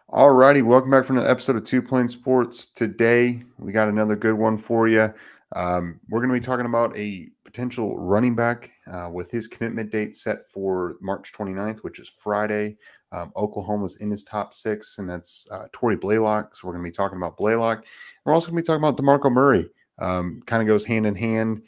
All righty, welcome back for another episode of 2 Point Sports. Today, we got another good one for you. We're going to be talking about a potential running back with his commitment date set for March 29th, which is Friday. Oklahoma's in his top 6, and that's Torrey Blaylock. So we're going to be talking about Blaylock. We're also going to be talking about DeMarco Murray. Kind of goes hand in hand.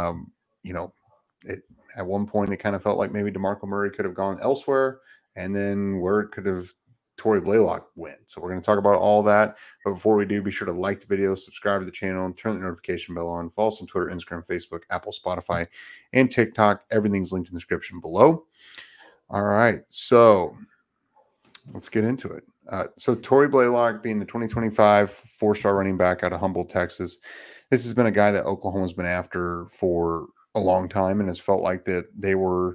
At one point, it kind of felt like maybe DeMarco Murray could have gone elsewhere, and then where it could have Torrey Blaylock win. So we're going to talk about all that. But before we do, be sure to like the video, subscribe to the channel, and turn the notification bell on. Follow us on Twitter, Instagram, Facebook, Apple, Spotify, and TikTok. Everything's linked in the description below. All right, so let's get into it. So Torrey Blaylock being the 2025 4-star running back out of Humboldt, Texas. This has been a guy that Oklahoma's been after for a long time and has felt like that they were,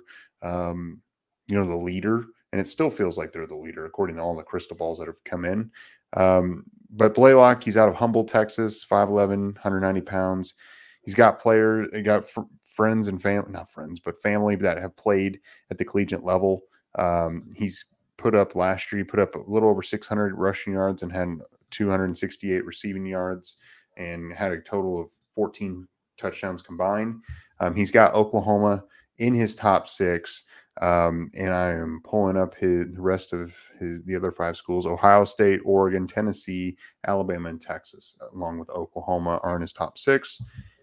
the leader. And it still feels like they're the leader, according to all the crystal balls that have come in. But Blaylock, he's out of Humboldt, Texas, 5'11", 190 pounds. He's got players, he got friends and family, not friends, but family that have played at the collegiate level. He's last year, he put up a little over 600 rushing yards and had 268 receiving yards and had a total of 14 touchdowns combined. He's got Oklahoma in his top 6. And I am pulling up the rest of the other 5 schools. Ohio State, Oregon, Tennessee, Alabama, and Texas, along with Oklahoma, are in his top 6.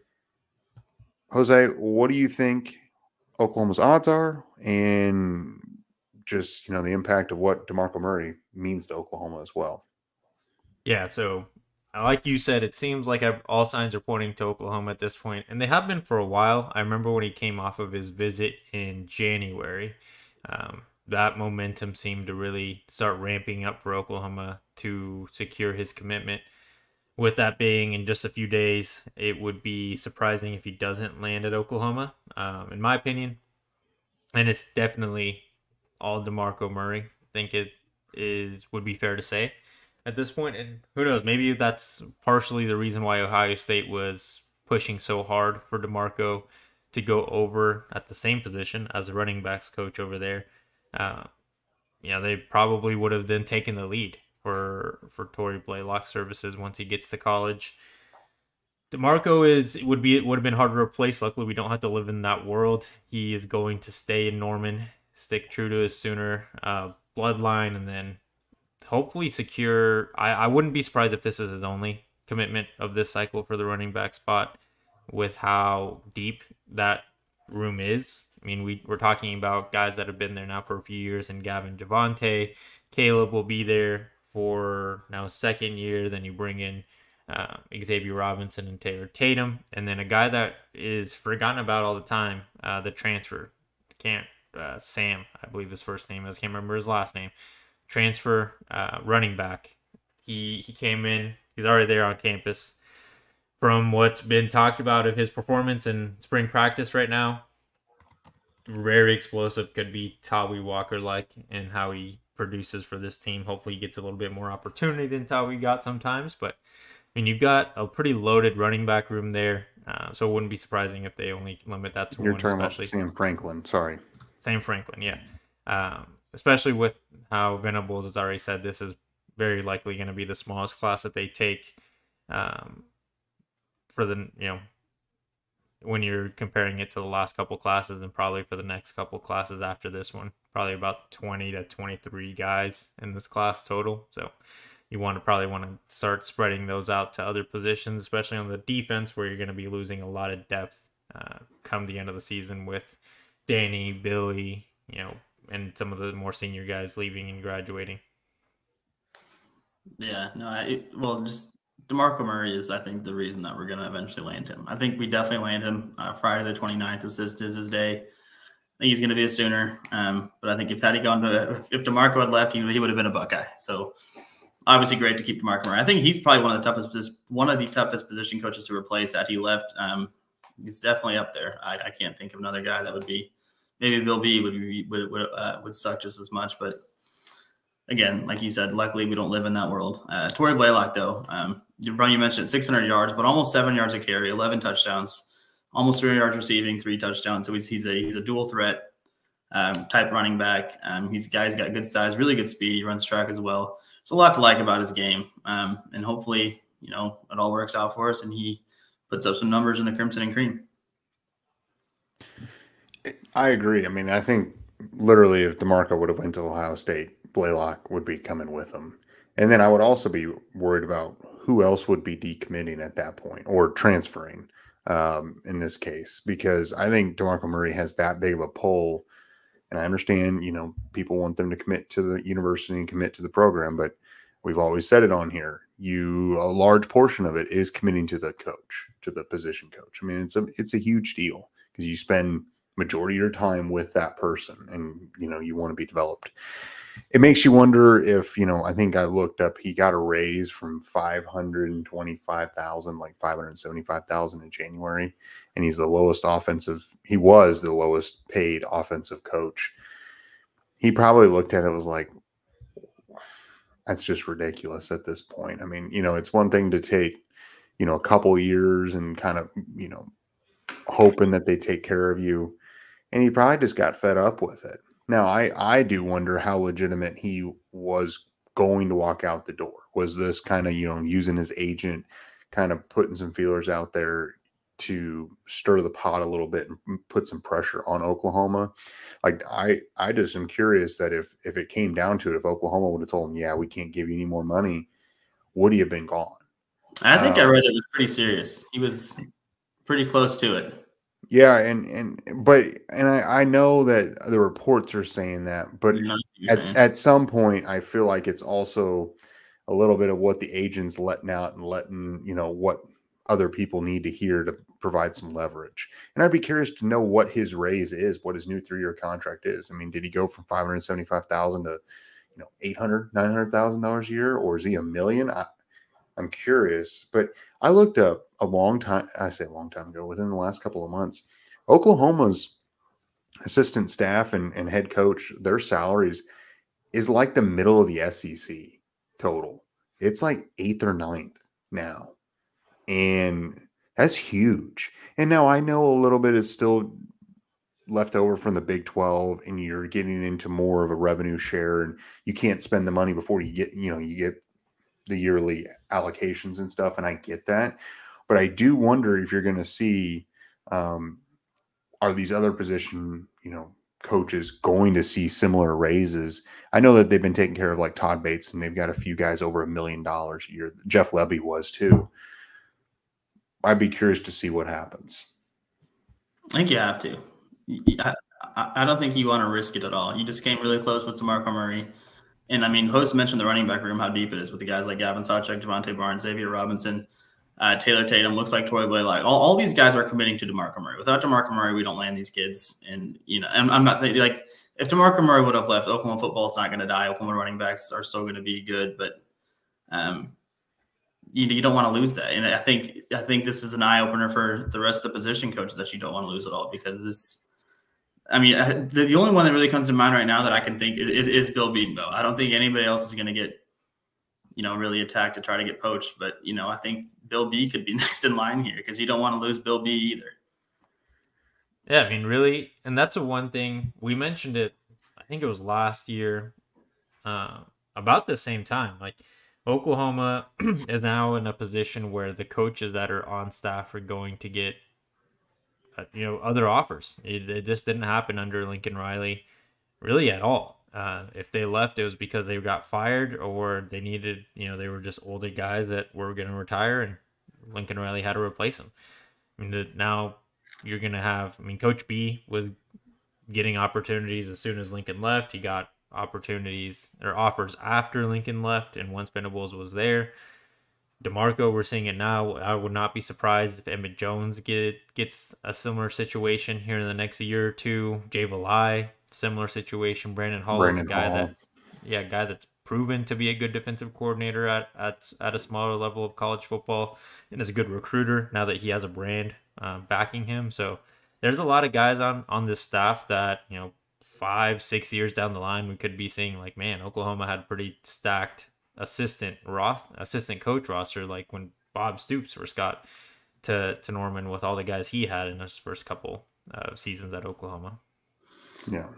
Jose, what do you think Oklahoma's odds are, and just the impact of what DeMarco Murray means to Oklahoma as well? Yeah, so like you said, it seems like all signs are pointing to Oklahoma at this point, and they have been for a while. I remember when he came off of his visit in January, that momentum seemed to really start ramping up for Oklahoma to secure his commitment. With that being in just a few days, it would be surprising if he doesn't land at Oklahoma, in my opinion. And it's definitely all DeMarco Murray. I think it would be fair to say at this point. And who knows, maybe that's partially the reason why Ohio State was pushing so hard for DeMarco to go over at the same position as the running backs coach over there. They probably would have then taken the lead for Torrey Blaylock services once he gets to college. DeMarco would have been hard to replace. Luckily, we don't have to live in that world. He is going to stay in Norman, stick true to his Sooner bloodline, and then hopefully secure. I wouldn't be surprised if this is his only commitment of this cycle for the running back spot, with how deep that room is. I mean, we're talking about guys that have been there now for a few years, and Gavin Javante. Caleb will be there for now second year. Then you bring in Xavier Robinson and Taylor Tatum, and then a guy that is forgotten about all the time, the transfer. Sam, I believe his first name is. I can't remember his last name. Transfer running back. He came in. He's already there on campus. From what's been talked about of his performance in spring practice right now, very explosive. Could be Tawi Walker-like in how he produces for this team. Hopefully he gets a little bit more opportunity than Tawi got sometimes. But, I mean, you've got a pretty loaded running back room there. So it wouldn't be surprising if they only limit that to one. You're talking about Sam Franklin. Sorry. Sam Franklin, yeah. Especially with how Venables has already said this is very likely going to be the smallest class that they take for the, when you're comparing it to the last couple classes, and probably for the next couple classes after this one, probably about 20 to 23 guys in this class total. So you probably want to start spreading those out to other positions, especially on the defense, where you're going to be losing a lot of depth come the end of the season with Danny, Billy, and some of the more senior guys leaving and graduating. Yeah, no, just DeMarco Murray is, I think, the reason that we're going to eventually land him. I think we definitely land him. Friday the 29th is his day. I think he's going to be a Sooner. But I think if DeMarco had left, he would have been a Buckeye. So obviously great to keep DeMarco Murray. I think he's probably one of the toughest position coaches to replace that he left. He's definitely up there. I can't think of another guy that would be. Maybe Bill B would suck just as much, but again, like you said, luckily we don't live in that world. Torrey Blaylock, though, you mentioned 600 yards, but almost 7 yards a carry, 11 touchdowns, almost 300 yards receiving, 3 touchdowns. So he's a dual threat. type running back. He's got good size, really good speed. He runs track as well. There's a lot to like about his game. And hopefully, it all works out for us and he puts up some numbers in the Crimson and Cream. I agree. I mean, I think literally if DeMarco would have went to Ohio State, Blaylock would be coming with him. And then I would also be worried about who else would be decommitting at that point or transferring in this case, because I think DeMarco Murray has that big of a pull. And I understand, people want them to commit to the university and commit to the program, but we've always said it on here. A large portion of it is committing to the coach, to the position coach. I mean, it's a huge deal because you spend majority of your time with that person and, you want to be developed. It makes you wonder if, I think I looked up, he got a raise from 525,000, like 575,000 in January. And he was the lowest paid offensive coach. He probably looked at it and was like, that's just ridiculous at this point. I mean, it's one thing to take, a couple years and kind of, hoping that they take care of you. And he probably just got fed up with it. Now, I do wonder how legitimate he was going to walk out the door. Was this kind of, using his agent, kind of putting some feelers out there to stir the pot a little bit and put some pressure on Oklahoma? Like, I just am curious that if it came down to it, if Oklahoma would have told him, yeah, we can't give you any more money, would he have been gone? I think I read it was pretty serious. He was pretty close to it. Yeah, but I know that the reports are saying that, but at some point, I feel like it's also a little bit of what the agent's letting out and letting, what other people need to hear to provide some leverage. And I'd be curious to know what his raise is, what his new 3-year contract is. I mean, did he go from 575,000 to, $800,000-$900,000 a year, or is he $1 million? I'm curious, but I looked up a long time ago, within the last couple of months, Oklahoma's assistant staff and head coach, their salaries is like the middle of the SEC total. It's like 8th or 9th now. And that's huge. And now I know a little bit is still left over from the Big 12 and you're getting into more of a revenue share and you can't spend the money before you get the yearly allocations and stuff. And I get that, but I do wonder if you're going to see, are these other position, coaches going to see similar raises? I know that they've been taking care of like Todd Bates and they've got a few guys over $1 million a year. Jeff Lebby was too. I'd be curious to see what happens. I think you have to. I don't think you want to risk it at all. You just came really close with DeMarco Murray. And I mean, host mentioned the running back room, how deep it is with the guys like Gavin Sawchuk, Javonte Barnes, Xavier Robinson, Taylor Tatum, looks like Troy Blaylock. All these guys are committing to DeMarco Murray. Without DeMarco Murray, we don't land these kids. And, and I'm not saying, like, if DeMarco Murray would have left, Oklahoma football is not going to die. Oklahoma running backs are still going to be good. But, you don't want to lose that. And I think this is an eye-opener for the rest of the position coaches that you don't want to lose at all, because this – I mean, the only one that really comes to mind right now that I can think is Bill Bedenbaugh. I don't think anybody else is going to get, really attacked to try to get poached. But, I think Bill B could be next in line here because you don't want to lose Bill B either. Yeah, I mean, really. And that's the one thing we mentioned it. I think it was last year about the same time. Like, Oklahoma is now in a position where the coaches that are on staff are going to get other offers. It just didn't happen under Lincoln Riley really at all. If they left, it was because they got fired or they needed, they were just older guys that were going to retire and Lincoln Riley had to replace them. I mean, now you're going to have, Coach B was getting opportunities as soon as Lincoln left. He got opportunities or offers after Lincoln left and once Venables was there. DeMarco, we're seeing it now. I would not be surprised if Emmett Jones gets a similar situation here in the next year or two. Jay Valai, similar situation. Brandon Hall is a guy that's proven to be a good defensive coordinator at a smaller level of college football and is a good recruiter now that he has a brand backing him. So there's a lot of guys on this staff that, 5-6 years down the line, we could be seeing like, man, Oklahoma had pretty stacked assistant coach roster, like when Bob Stoops first got to Norman with all the guys he had in his first couple of seasons at Oklahoma. Yeah.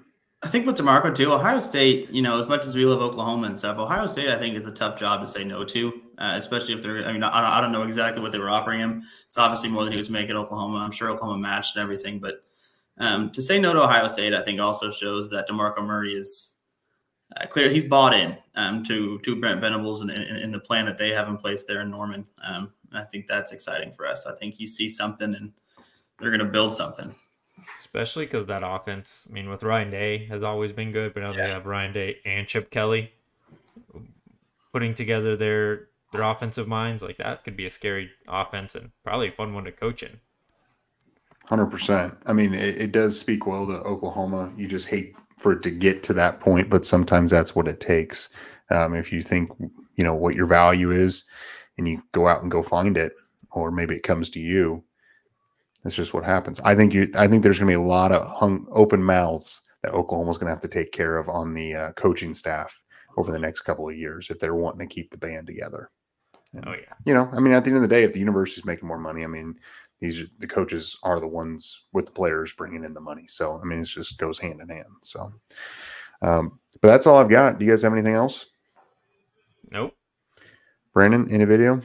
I think with DeMarco too, Ohio State, as much as we love Oklahoma and stuff, Ohio State, I think, is a tough job to say no to, especially if they're, I don't know exactly what they were offering him. It's obviously more than he was making at Oklahoma. I'm sure Oklahoma matched and everything, but to say no to Ohio State, I think also shows that DeMarco Murray is clear. He's bought in to Brent Venables and in the plan that they have in place there in Norman. And I think that's exciting for us. I think he sees something and they're going to build something. Especially because that offense, I mean, with Ryan Day has always been good, but now they have Ryan Day and Chip Kelly putting together their offensive minds. Like, that could be a scary offense and probably a fun one to coach in. 100%. I mean, it does speak well to Oklahoma. You just hate for it to get to that point, but sometimes that's what it takes. If you think, what your value is and you go out and go find it, or maybe it comes to you, that's just what happens. I think there's going to be a lot of open mouths that Oklahoma's going to have to take care of on the coaching staff over the next couple of years if they're wanting to keep the band together. And, at the end of the day, if the university's making more money, the coaches are the ones with the players bringing in the money. So, it just goes hand in hand. So, but that's all I've got. Do you guys have anything else? Nope. Brandon, any video?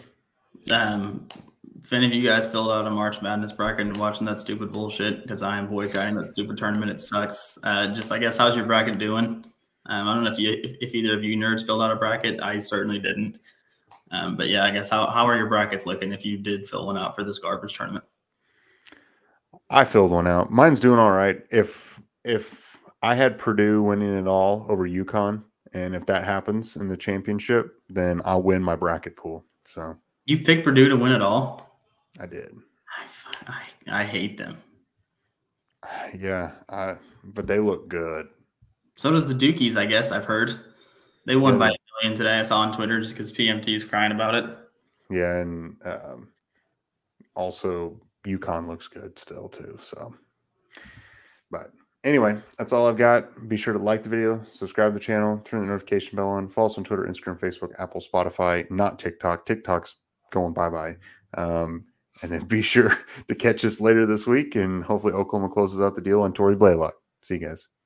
If any of you guys filled out a March Madness bracket and watching that stupid bullshit, because I am boycotting that stupid tournament, it sucks. I guess, how's your bracket doing? I don't know if either of you nerds filled out a bracket. I certainly didn't. But yeah, I guess how are your brackets looking if you did fill one out for this garbage tournament? I filled one out. Mine's doing all right. If I had Purdue winning it all over UConn, and if that happens in the championship, then I'll win my bracket pool. So you picked Purdue to win it all? I did. I hate them. Yeah, but they look good. So does the Dukies, I guess. I've heard they won by $1 million today. I saw on Twitter just because PMT is crying about it. Yeah, and also UConn looks good still too. So, but anyway, that's all I've got. Be sure to like the video, subscribe to the channel, turn the notification bell on, follow us on Twitter, Instagram, Facebook, Apple, Spotify, not TikTok. TikTok's going bye-bye. And then be sure to catch us later this week, and hopefully Oklahoma closes out the deal on Tory Blaylock. See you guys.